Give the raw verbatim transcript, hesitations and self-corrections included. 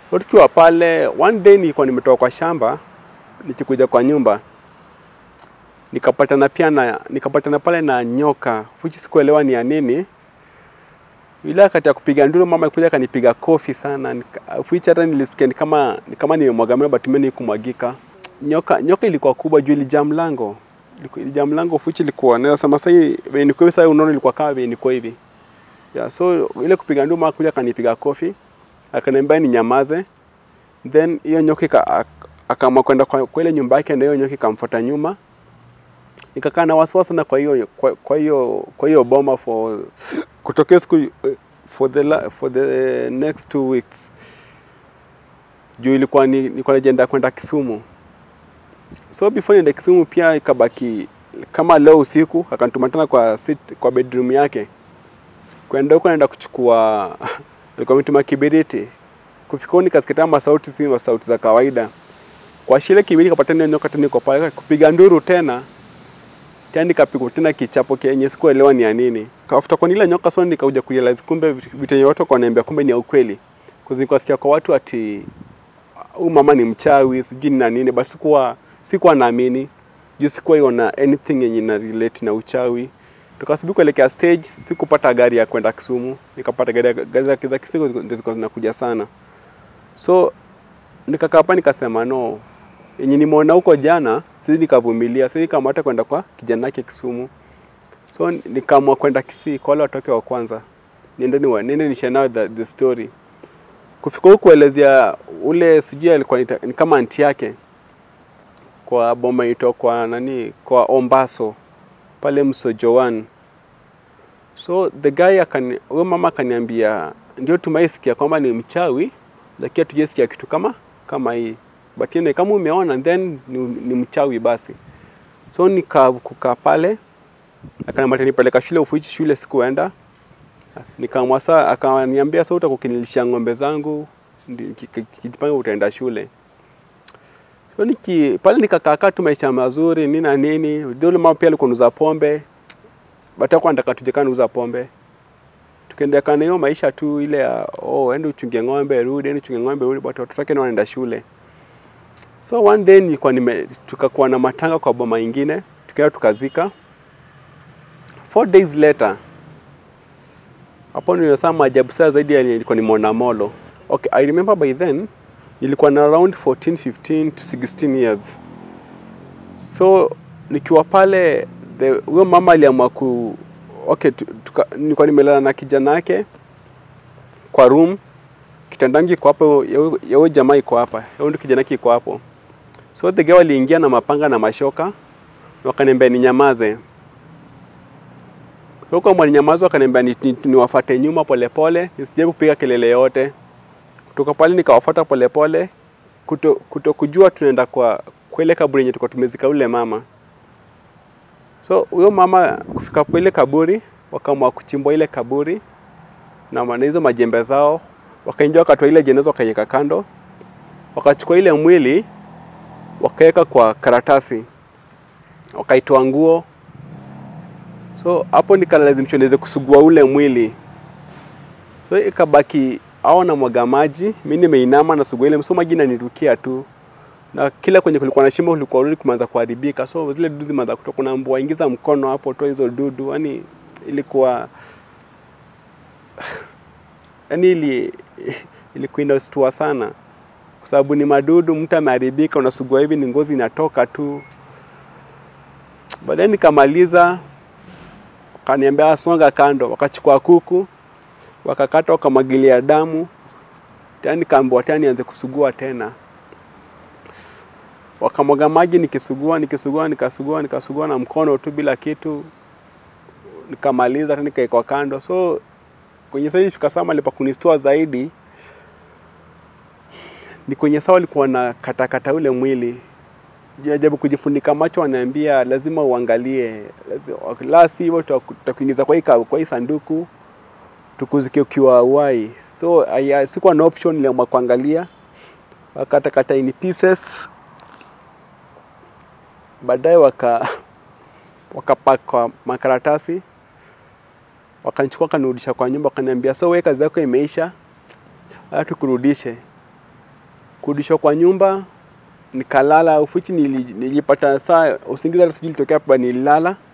Tukiwa pale, one day nilikuwa nimetoka kwa shamba, nikikuja kwa nyumba. Nikapatana pia na nikapatana pale na nyoka, which sikuelewa ni ya nini. Ile wakati ya kupiga nduru mama alikuja akanipiga kofi sana, which hata nilisikia ni kama ni kama nimemwaga mimi but mimi kumwagika. Nyoka nyoka ilikuwa kubwa juu ilijaa mlango. Ilijaa mlango which ilikuwa naweza sema sasa hivi ni kwa sasa unaona ilikuwa kama vile niko hivi. Yeah, so ile kupiga nduru mama alikuja akanipiga kofi, akaniambia ni nyamaze. Then hiyo nyoka akaamua kwenda kwa ile nyumba yake na hiyo nyoka ikamfuata nyuma. Nikakaa na wasiwasi na kwa hiyo kwa hiyo kwa hiyo boma for kutokea siku for the for the next two weeks. Juu ilikuwa ni nilikuwa najiandaa kwenda Kisumu. So before niende Kisumu pia ikabaki kama leo usiku akanituma tena kwa sit kwa bedroom yake. Kwenda huko naenda kuchukua alikuwa ametuma kibiriti. Kufika huko nikasikia kama sauti si sauti za kawaida. Kwa shile kibiriti kapata nyoka tena niko pale kupiga nduru tena. Tena nikapigwa tena kichapo kenye sikuelewa ni ya nini. Kafuta kwa nile nyoka so nikakuja kurealize kumbe vitu yote kwa niambia kumbe ni ya ukweli. Kuzi nikasikia kwa watu ati huyu mama ni mchawi sijui na nini but sikuwa sikuwa naamini. Juu sikuwa iona anything yenye na relate na uchawi. Tukasubiri kuelekea stage sikupata gari ya kwenda Kisumu. Nikapata gari gari za Kisumu ndio zilikuwa zinakuja sana. So nikakaa hapa nikasema no. Yenye nimeona huko jana, sisi nikavumilia, sisi kama hata kwenda kwa kijana yake Kisumu. So nikaamua kwenda Kisii kwa wale watoke wa kwanza. Niende ni nende nishare nao the, the story. Kufika huko kuelezea ule sijui alikuwa ni kama aunti yake kwa boma ito kwa nani kwa Ombaso pale Msojowan. So the guy akani huyo mama akaniambia ndio tumaisikia kwamba ni mchawi lakini hatujasikia kitu kama kama hii. But yeye kama umeona then ni, ni mchawi basi. So nikakukaa pale akaniambia nipeleka shule ufuichi shule sikuenda. Nikaamua saa akaniambia sasa utakukinilisha ng'ombe zangu kijipanga utaenda shule. So niki pale nikakaa tu maisha mazuri nini na nini. Ndio mama pia alikuwa anuza pombe. But hakuwa anataka tuje kana uza pombe. Tukaendelea kana hiyo maisha tu ile ya oh ende uchunge ng'ombe rudi ende uchunge ng'ombe rudi but watoto wake ni wanaenda shule. So one day nilikuwa nime tukakuwa na matanga kwa boma nyingine, tukaenda tukazika. Four days later, hapo nilisema maajabu sana zaidi nilikuwa nimeona molo. Okay, I remember by then nilikuwa na around fourteen, fifteen to sixteen years. So nikiwa pale the huyo mama aliamua ku okay tuka, nilikuwa nimelala na kijana yake kwa room. Kitandangi kwa hapo yao jamaa iko hapa. Yao ndio kijana yake iko hapo. So the girl aliingia na mapanga na mashoka na wakaniambia ni nyamaze. Huko mwalinyamazo akaniambia ni, ni, niwafuate nyuma polepole, nisije kupiga kelele yote. Kutoka pale nikawafuata polepole, kuto, kuto kujua tunaenda kwa kwele kaburi yenye tulikuwa tumezika ule mama. So huyo mama kufika kwa ile kaburi, wakaamua kuchimbwa ile kaburi na maana hizo majembe zao, wakaingia wakatoa ile jeneza wakaiweka kando. Wakachukua ile mwili wakaweka kwa karatasi. Wakaitoa nguo. So hapo nikalazimishwa niweze kusugua ule mwili. So ikabaki au na mwaga maji, mimi nimeinama na sugua ile mso maji inanirukia tu. Na kila kwenye kulikuwa na shimo kulikuwa rudi kuanza kuharibika. So zile dudu zimeanza kutoka kuna mbwa ingiza mkono hapo toa hizo dudu. Yaani ilikuwa yaani ili ilikuwa inastua sana. Kwa sababu ni madudu mtu ameharibika unasugua hivi ni ngozi inatoka tu. Baadaye nikamaliza kaniambia songa kando wakachukua kuku wakakata wakamwagilia damu tena nikaambiwa tena nianze kusugua tena. Wakamwaga maji nikisugua nikisugua nikasugua nikasugua na mkono tu bila kitu nikamaliza tena nikaeka kando. So kwenye sasa tukasema alipa kunistua zaidi ni kwenye sawa alikuwa na katakata ule mwili. Ajabu kujifunika macho ananiambia lazima uangalie. La sivyo tutakuingiza kwa hii kwa hii sanduku tukuzike ukiwa uhai. So sikuwa na option niliamua kuangalia. Wakata kata in pieces. Baadaye waka wakapaka makaratasi. Wakanichukua kanirudisha kwa nyumba wakaniambia so wewe kazi yako imeisha. Hata tukurudishe. kurudishwa kwa nyumba, nikalala. Ufichi nilipata saa usingizi hata sijui litokea hapa, nililala.